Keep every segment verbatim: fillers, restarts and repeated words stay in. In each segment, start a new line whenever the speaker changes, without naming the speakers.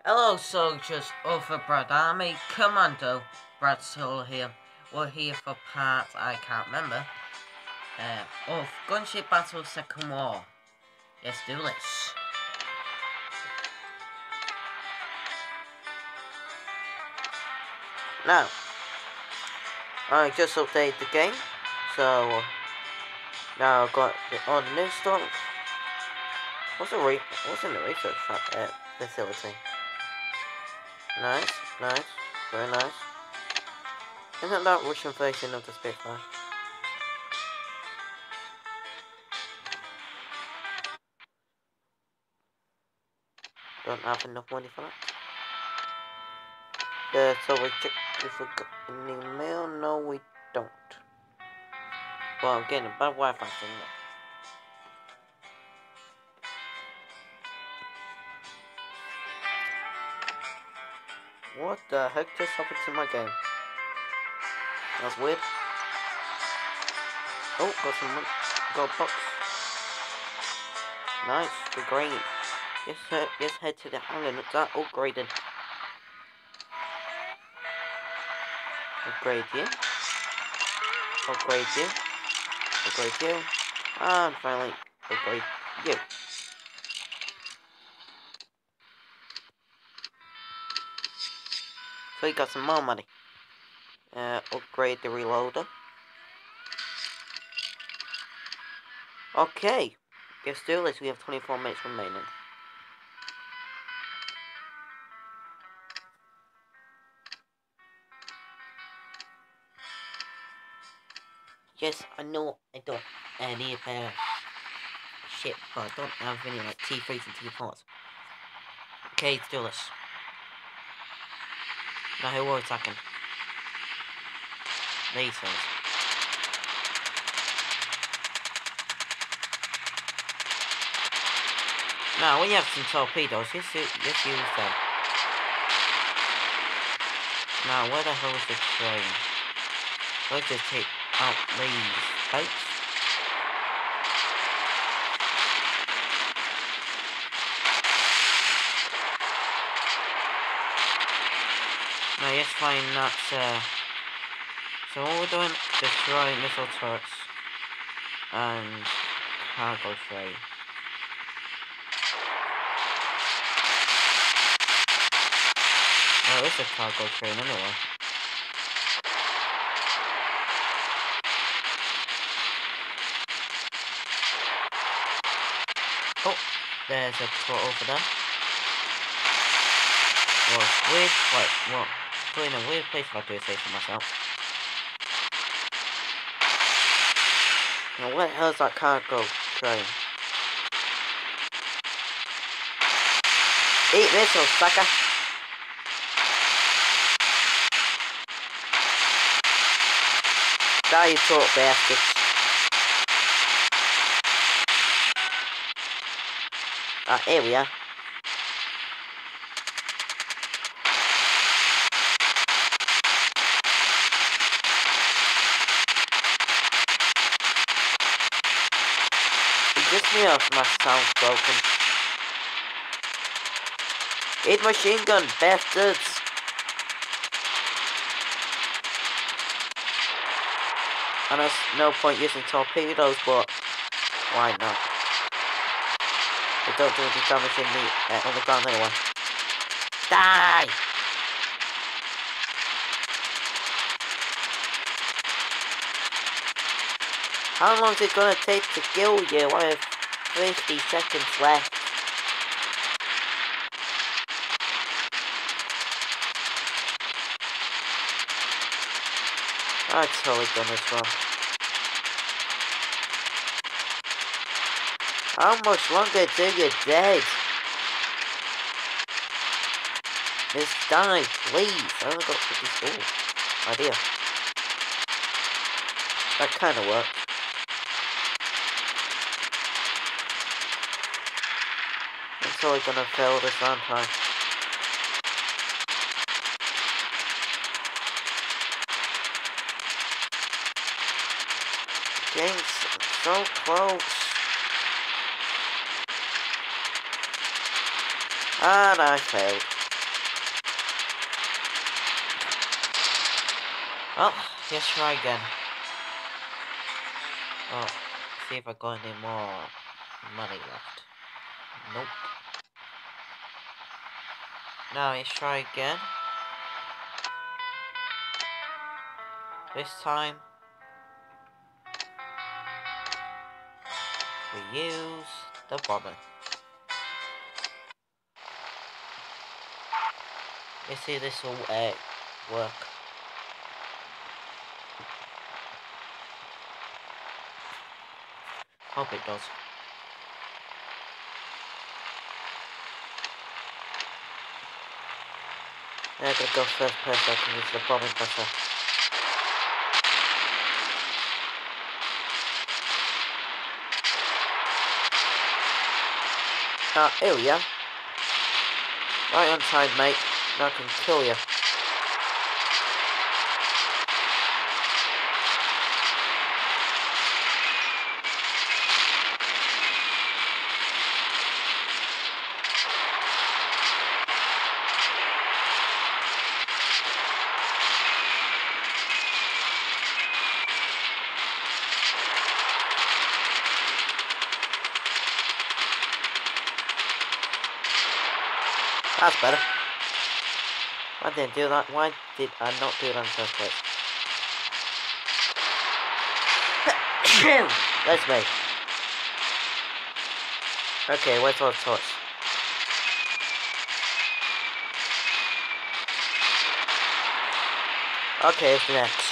Hello soldiers of the Brad Army, Commando Brad Soul here. We're here for part, I can't remember, uh, of Gunship Battle Second War. Let's do this. Now, I just updated the game, so now I've got the, all the new stuff. What's the re what's in the research uh, facility? Nice, nice, very nice. Isn't that Russian version of the Spitfire? Don't have enough money for that. Uh, so we check if we got an email. No, we don't. Well, I'm getting a bad Wi-Fi signal. What the heck just happened to my game? That's weird. Oh, got some money. Got a box. Nice, the green. Let's, uh, let's head to the hangar. Look that upgraded. Upgrade you. Upgrade you. Upgrade you. And finally, upgrade you. So you got some more money. Uh, upgrade the reloader. Okay. Let's do this. We have twenty-four minutes remaining. Yes, I know I don't uh, need a better ship, but I don't have any like T threes and T fours. Okay, let's do this. Now who are attacking? These ones. Now when you have some torpedoes, just, just use them. Now where the hell is the train? Let's just take out these boats. Now let's find that, uh, so what we're doing, destroy missile turrets and cargo train. Oh, it's a cargo train anyway. Oh, there's a truck over there. Well, it's weird, like, well, put in a weird place if I do say for myself. Now, where the hell is that cargo train? Eat missiles, sucker! Die, you talk bastards. Ah, here we are. It just me off, my sound's broken. Eat machine gun, bastards! And there's no point using torpedoes, but why not? They don't do any damage in the, uh, on the ground anyway. Die! How long is it gonna take to kill you? I have fifty seconds left. I've totally done this wrong. How much longer till you're dead? Just die, please. I only got fifty-four. Idea. That kind of worked. I'm totally gonna fail this, aren't I? Getting so close. And I failed. Well, let's try again. Oh, see if I got any more money left. Nope. Now let's try again. This time we use the bomber. Let's see if this will uh, work. Hope it does. I'm gonna go first person, I can use the bombing better. Ah, here we are. Right on time, mate. Now I can kill you. That's better. Why didn't I do that? Why did I not do that in the first place? That's me. Okay, where's all the torch? Okay, it's next.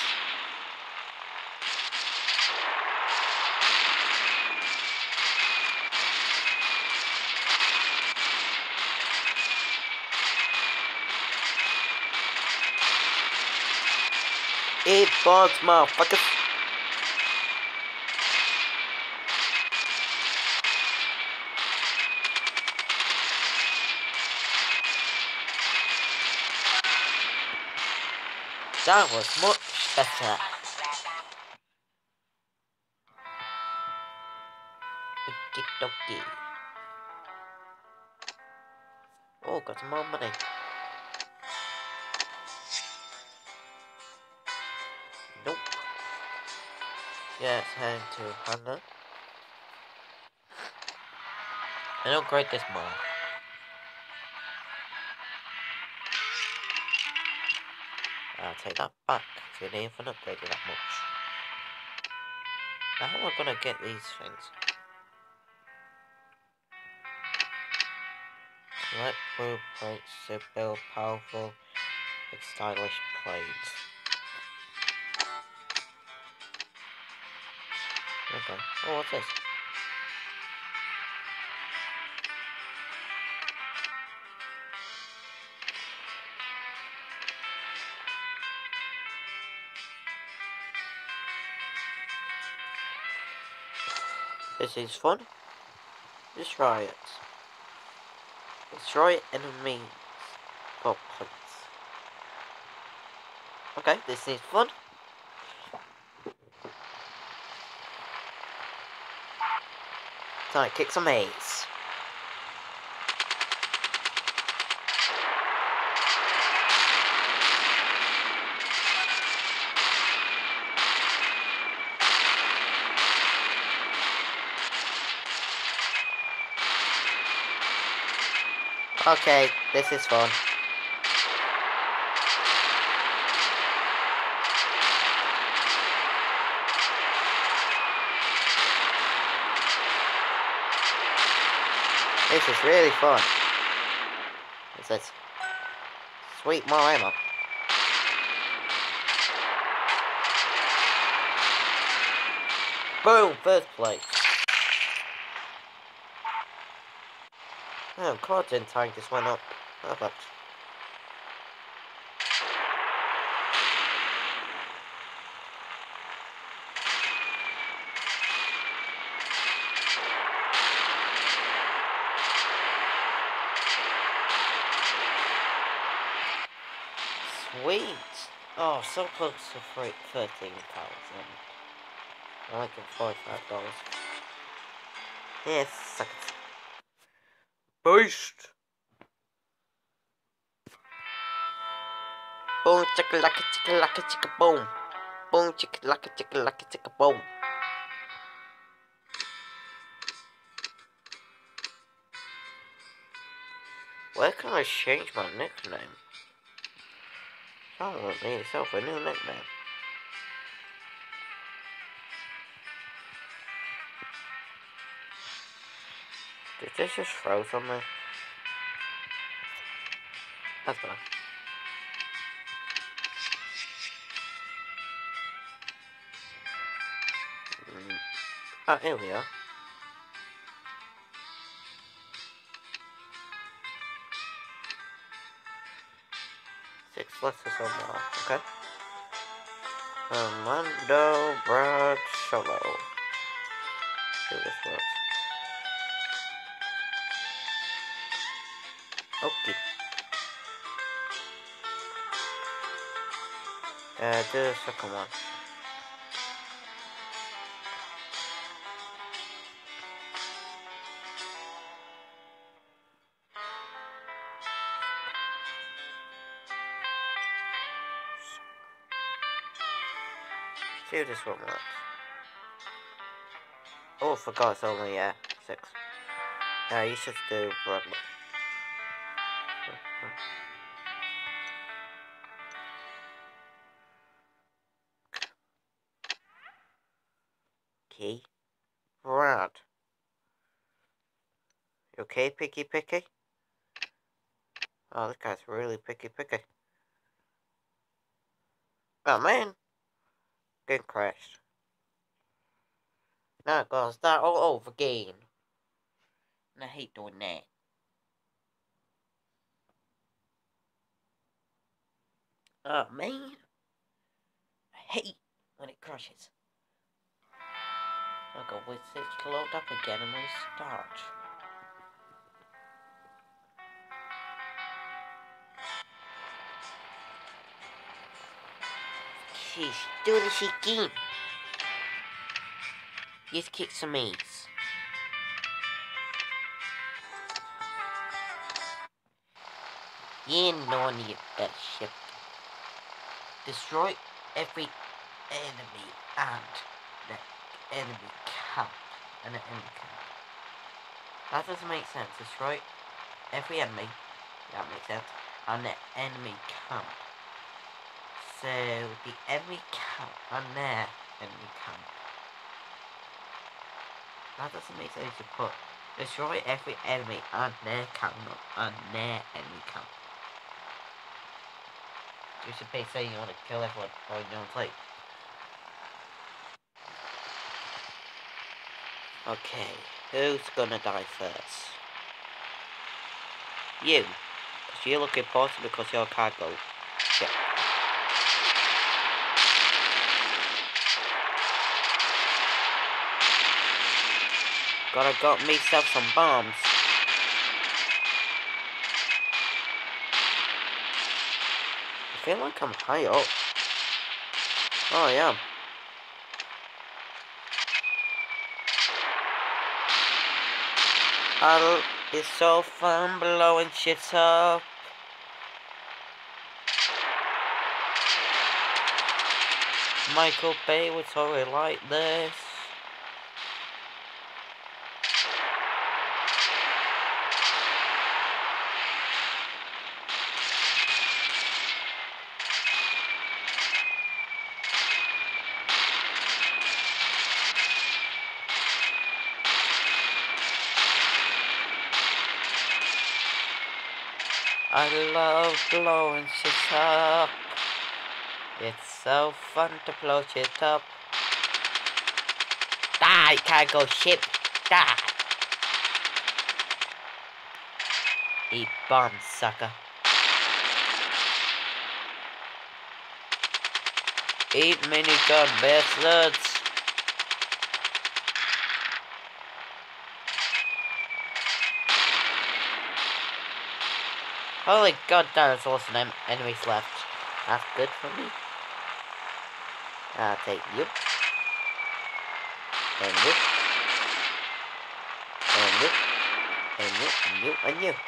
Eight balls, motherfuckers. That was much better. Okie dokie. Oh, got some more money. Nope. Yeah, it's heading to hunger. I don't grade this more. I'll take that back. So you haven't upgraded that much. Now how am I gonna get these things? Select blueprints to build powerful and stylish planes. Okay. Oh, what's this? This is fun. Destroy it. Destroy enemies for points. Okay, this is fun. Time to kick some A's. Okay, this is fun. This is really fun. What's this? Sweet, more ammo. Boom! First place. Oh, content time just went up. Perfect. Sweet! Oh, so close to thirteen thousand. I like it, forty-five dollars. Yes, suck it. Beast! Boom, chicka lacka chicka lacka chicka boom. boom, chicka laka, chicka laka, chicka boom. Why can't I change my nickname? Someone made yourself a new nickname. Did this just froze on me? That's fine. Mm. Ah, here we are. Six letters on there. Okay. Armando Brad Solo. See if this works. Okay. Uh, do the second one. See if this one works. Oh, I forgot it's only, yeah, uh, six. Yeah, you should do Bradley. Okay. Brad. You okay, picky picky? Oh, this guy's really picky picky. Oh, man. Getting crashed. Now I'm gonna start all over again. And I hate doing that. Oh, man. I hate when it crashes. I'll go with it to load up again and restart. She's doing this again. Just kick some ass. You know you uh, ship. Destroy every enemy and the enemy camp. And the enemy camp. That doesn't make sense. Destroy every enemy. That makes sense. And the enemy camp. So the enemy camp and their enemy camp. That doesn't make sense to put destroy every enemy and their camp, not and their enemy camp. You should be saying you want to kill everyone or you don't play. Okay, who's gonna die first? You. Because you look important because you're cargo. Shit. Gotta got myself some bombs. I feel like I'm high up. Oh, I am. I'll, it's so fun blowing shit up. Michael Bay was already like this. I love blowing shit up. It's so fun to blow shit up. Die, cargo ship. Die. Eat bombs, sucker. Eat minigun bastards. Holy god, there's also no enemies left. That's good for me. I'll take you. And you. And you. And you. And you. And you.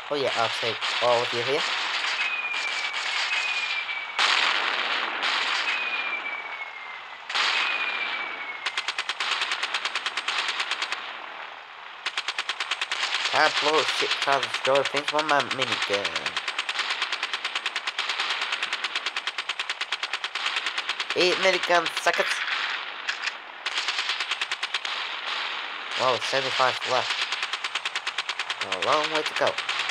Oh yeah, I'll take all of you here. Can't blow shit, can't destroy things on my minigun. Eight minigun seconds. Whoa, seventy-five left. A long way to go.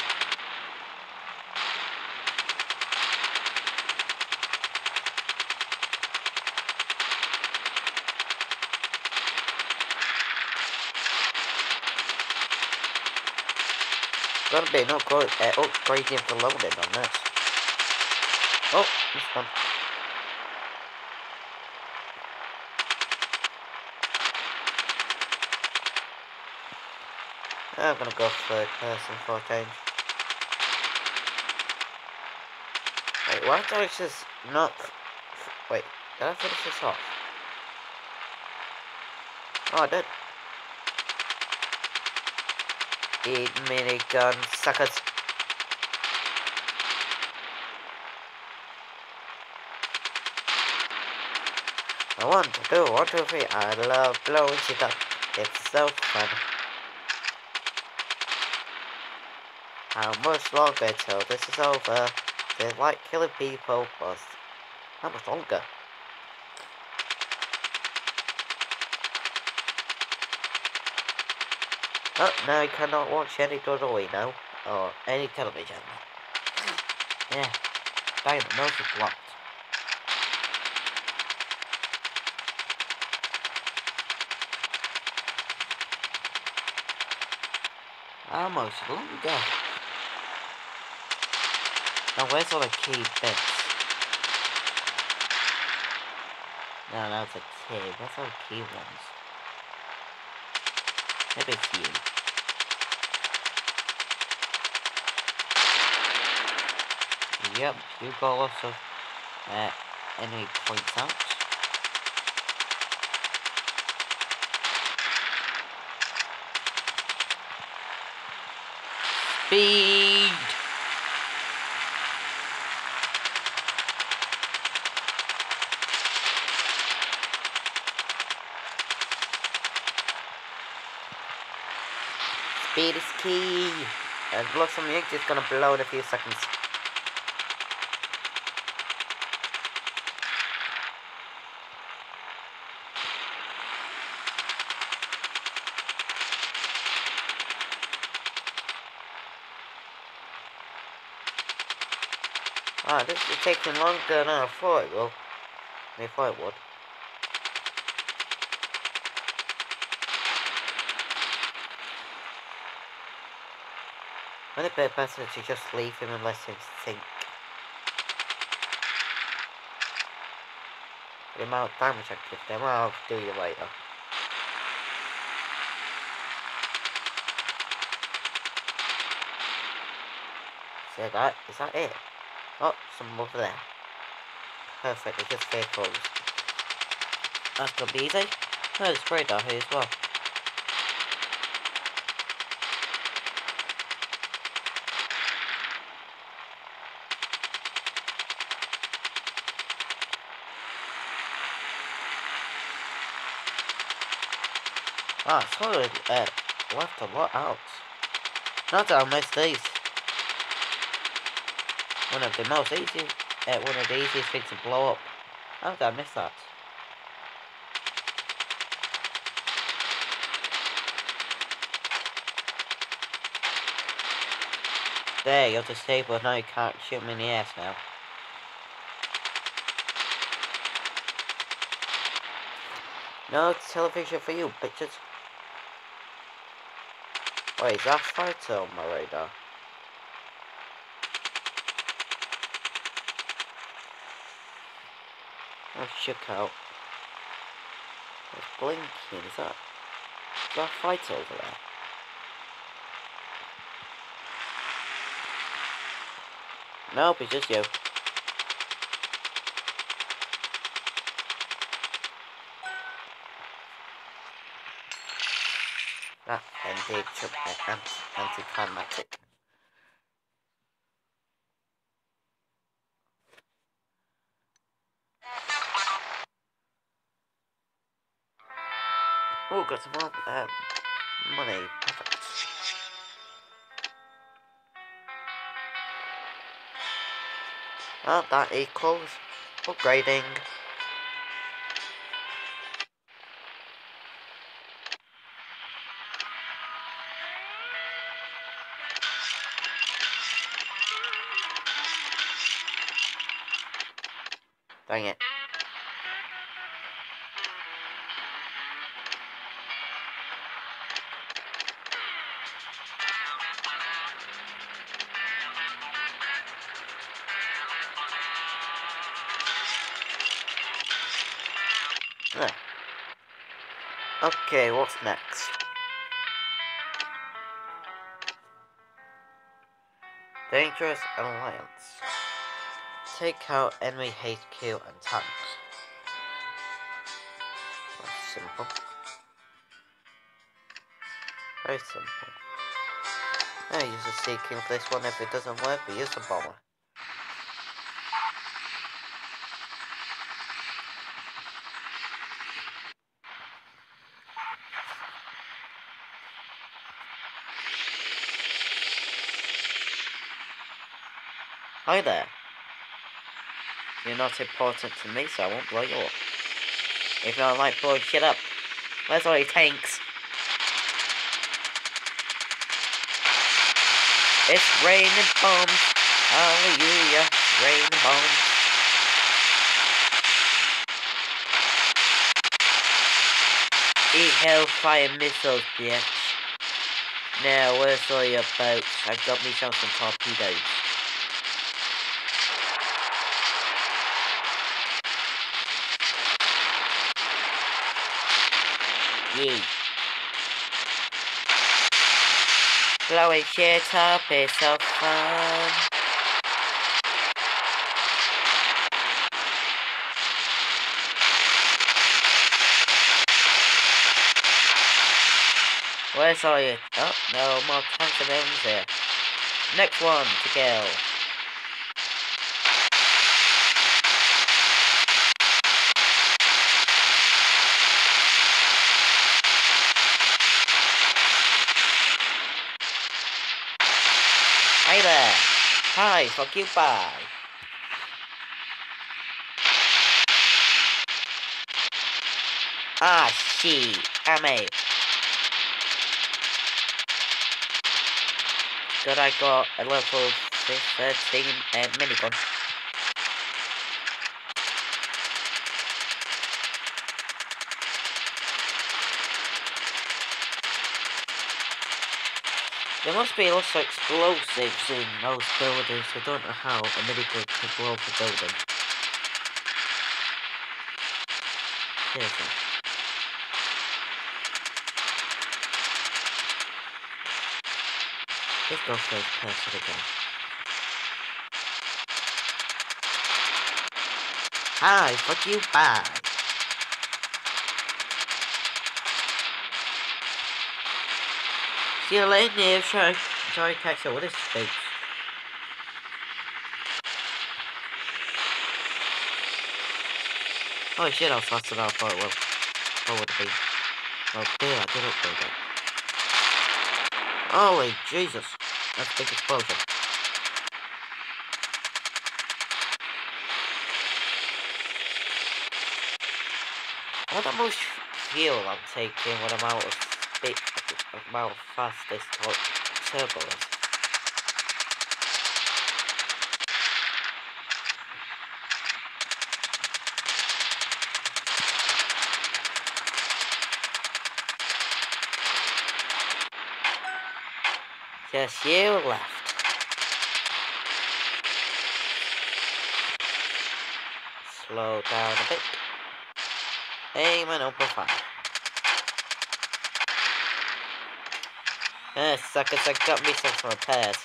Gonna be no good uh, upgrading for loading on this. Oh, this one. I'm gonna go third person for a change. Wait, why did I just not... Wait, did I finish this off? Oh, I did. Eight minigun suckers. I want to do one, two, three. I love blowing shit up. It's so fun. How much longer till this is over? They like killing people, but how much longer? Oh, now you cannot watch any W W E now, or any television. Yeah, damn it, no, it's blocked. How much longer? Now where's all the key bits? No, no, it's a T. Where's all the key ones? Maybe it's you. Yep, you got lots of uh, enemy points out. Speed! Speed is key! And look, some ink is gonna blow in a few seconds. Ah, this is taking longer than I thought it will. I thought it would. Wouldn't it be better to just leave him and let him sink? The amount of damage I give them, I'll do you later. See that? Is that it? Oh, some over there. Perfect, it's just vehicles. That's gonna be easy. Oh, there's spray down here as well. Ah, it's totally uh, left a lot out. Not that I missed these. One of the most easy, uh, one of the easiest things to blow up. How did I miss that? There, you're disabled, now you can't shoot me in the ass now. No television for you, bitches. Wait, is that fighter on my radar? Oh, check out. It's blinking, is that? Is that a fighter over there? Nope, it's just you. Ah, anti-climactic. Oh, got some more um, money. Perfect. Well, that equals upgrading. Dang it. There. Okay, what's next? Dangerous Alliance. Take out enemy H Q and tanks. That's simple. Very simple. I use a Sea King for this one. If it doesn't work, we use a bomber. Hi there. You're not important to me, so I won't blow you up. If you don't like blowing shit up, where's all your tanks? It's raining bombs. Hallelujah. Raining bombs. Eat hellfire missiles, bitch. Now, where's all your boats? I've got myself some torpedoes. Yeah. Blowing shit up is so fun. Where's all your... Oh, no, more tanks and bombs here. Next one to kill. Hi there. Hi, fuck you, bye. Ah, shit. I'm out. Good, I got a level thirteen uh, minigun. There must be also explosives in those buildings. I don't know how a minigun could blow up a building. Seriously. Let's go first person again. Hi, fuck you, bye. See you later, Neil. Try, try to catch up with this speech. Oh shit, I was faster than I thought it was. What would it be? Oh dear, I did upgrade it. Holy Jesus. That's a big explosion. I wonder how much fuel I'm taking when I'm out of speed, amount of fast this turbo is. Just you left. Slow down a bit. Aim and open fire. Eh, suckers, I got me some repairs.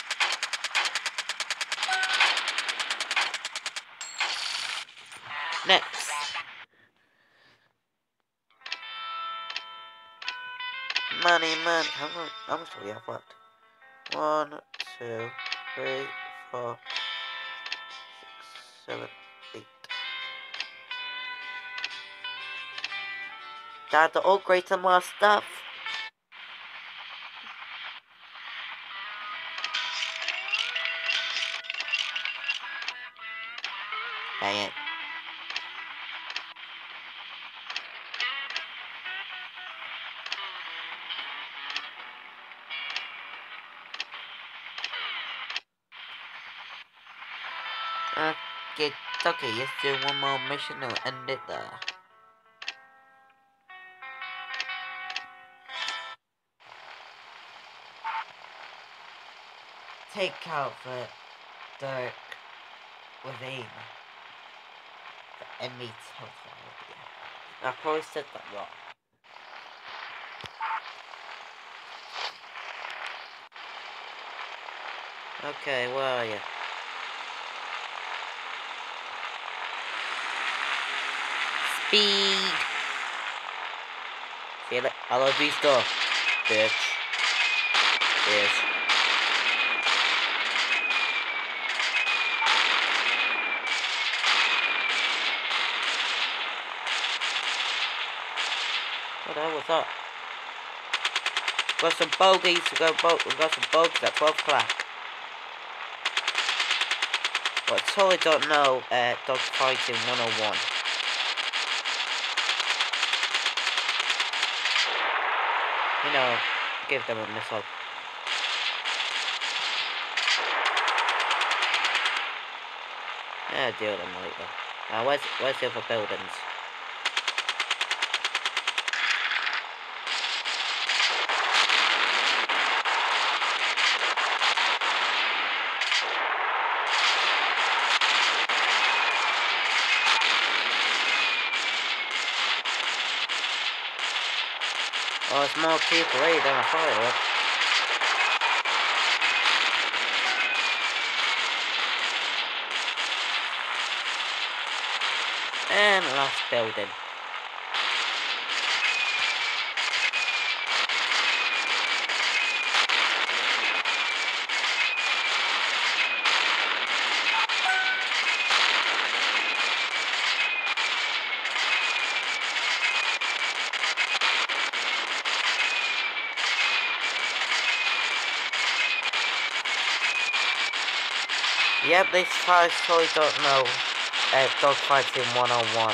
Next. Money, money. How much, how much do we have left? One, two, three, four, six, seven, eight. Time to upgrade some more stuff. Dang it. Okay, okay, let's do one more mission and we'll end it there. Take out the dark within the enemy total. I probably said that wrong. Okay, where are you? Speed! See you later. I love you stuff. Bitch. Bitch. What the hell was that? Got some bogeys, we got, bo we got some bogeys at twelve o'clock. But I totally don't know uh, dogfighting one oh one. You know, give them a missile. Yeah, deal with them later. Now, where's, where's the other buildings? Oh, it's more people here than I thought it was. And last building. Yep, these guys totally don't know uh, dogfighting one oh one.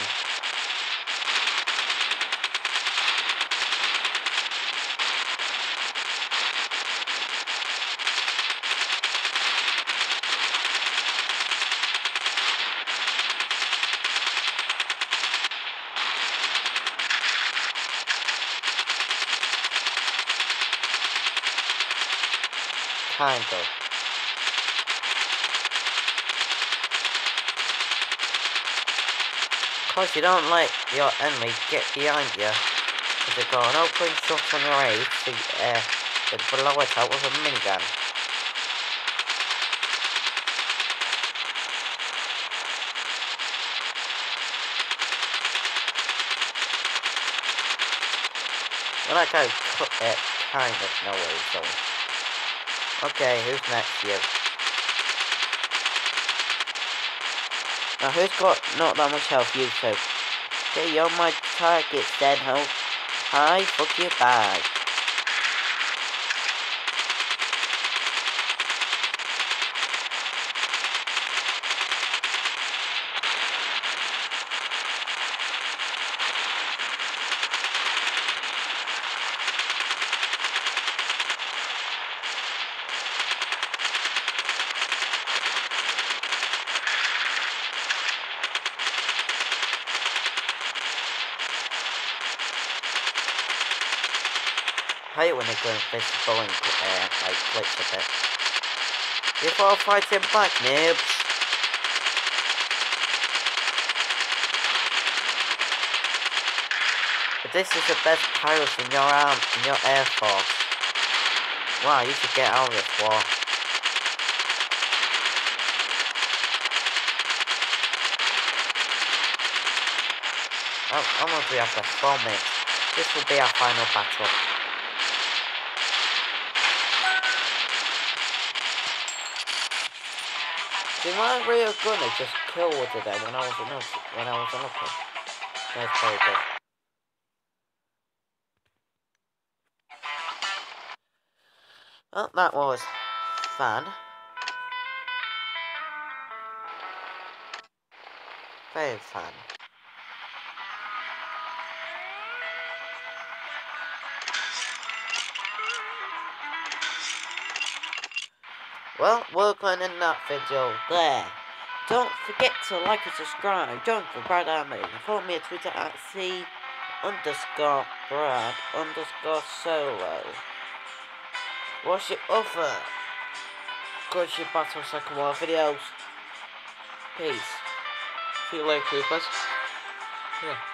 Kind of. Cause you don't let your enemy get behind you. If they've got an open shot on your aid, so uh, they blow it out with a minigun. Well, that guy uh, kind of know where he's going. Okay, who's next? You. Now, who's got not that much health? You two. Okay, you're my target, then, ho. Hi, fuck you, bye. I hate when they go invisible and uh, like glitch a bit. Before fighting back, noobs. But this is the best pilots in your arm, in your air force. Wow, you should get out of this war. I'm gonna be after four minutes. This will be our final battle. See, my real gunner just killed with it there when I was unlucky. When I was unlucky. That's very good. Well, that was fun. Very fun. Well, we're going to end that video there. Don't forget to like and subscribe. Join the Brad Army. Follow me on Twitter at C underscore Brad underscore Solo. Watch your other Gunship Battle Second War videos. Peace. See you later, Creepers. Yeah.